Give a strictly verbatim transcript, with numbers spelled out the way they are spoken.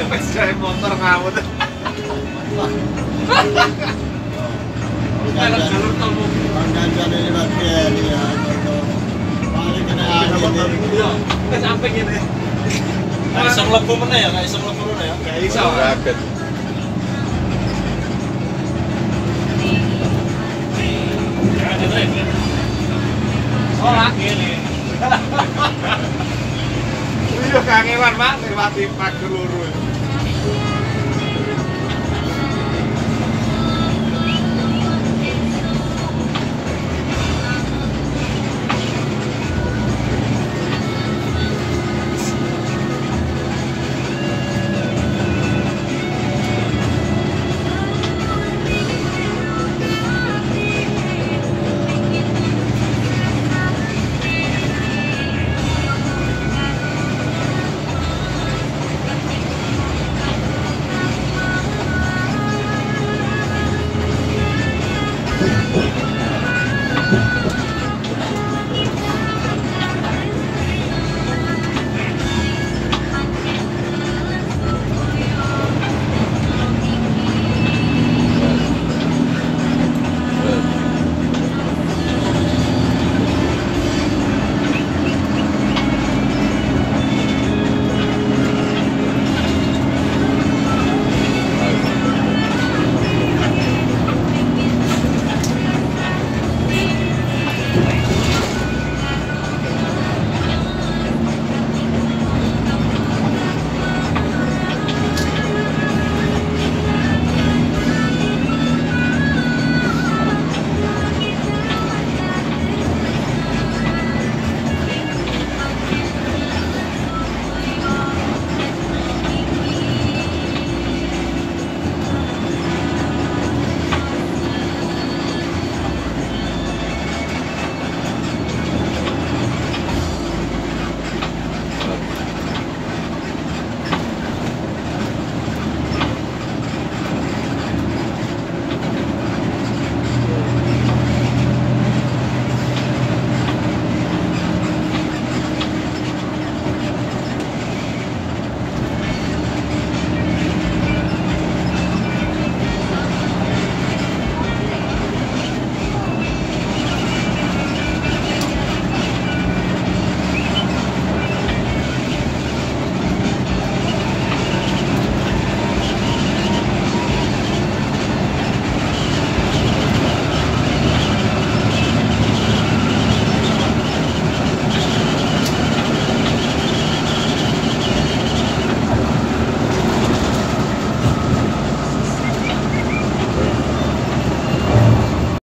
Wis gawe motor ngawut. Kalau jalur tol Panjang ini bagian ya. Paling kena angin. Wis sampe ngene. Nggak iso mlebu meneh ya, nggak iso mlebu meneh ya. Gak iso. Raket. Oh, lagi nih. Iya kangenan, Pak, lewati pager loro.